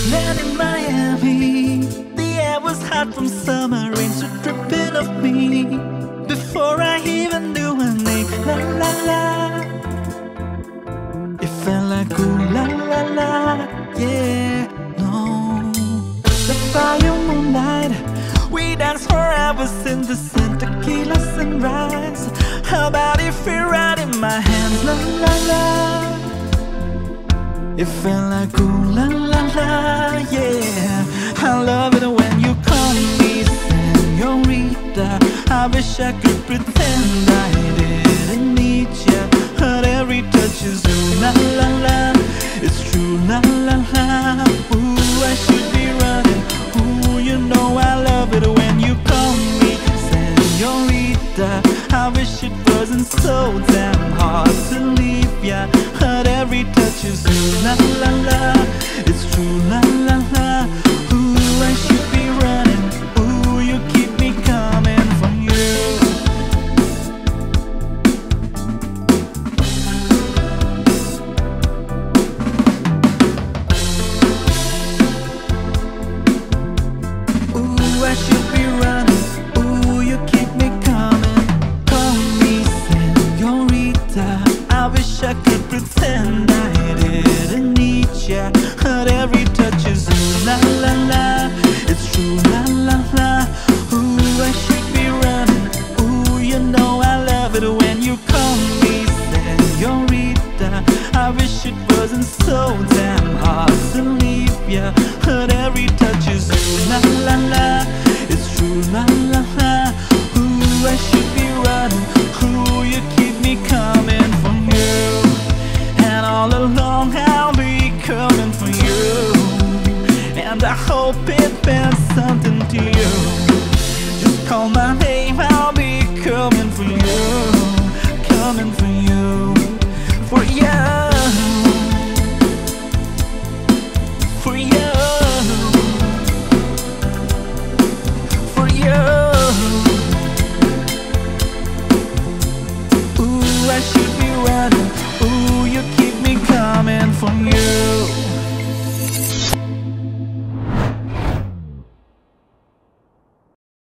Land in Miami, the air was hot from summer rains were dripping off me. Before I even knew her name, la la la, it felt like ooh la la la, yeah, no. The fire moonlight, we danced for hours in the sun, tequila sunrise. How about if we ride in my hands, la la la. It felt like ooh la la la, yeah. I love it when you call me señorita. I wish I could pretend I didn't need ya, but every touch is ooh la la la. It's true la la la. Ooh, I should be running. Ooh, you know I love it when you call me señorita. I wish it wasn't so damn hard to leave ya, but every touch is ooh la la la. It's true la la la. Ooh, I should be running. Ooh, you keep me coming from you. Ooh, I should be running. Ooh, you keep me coming. Call me señorita. I wish I could pretend I didn't need ya, but every touch is ooh la la la. It's true la la la. Ooh, I should be running. Ooh, you know I love it when you call me señorita. I wish it wasn't so damn hard to leave ya, but every touch is ooh la la la. It's true la la la. Ooh, I should be running. Ooh, you keep me coming for you, and all along I'll be coming for you, and I hope it meant something to you. Just call my name, I'll be coming for you, coming for you, for you, for you, for you. Ooh, I should be running.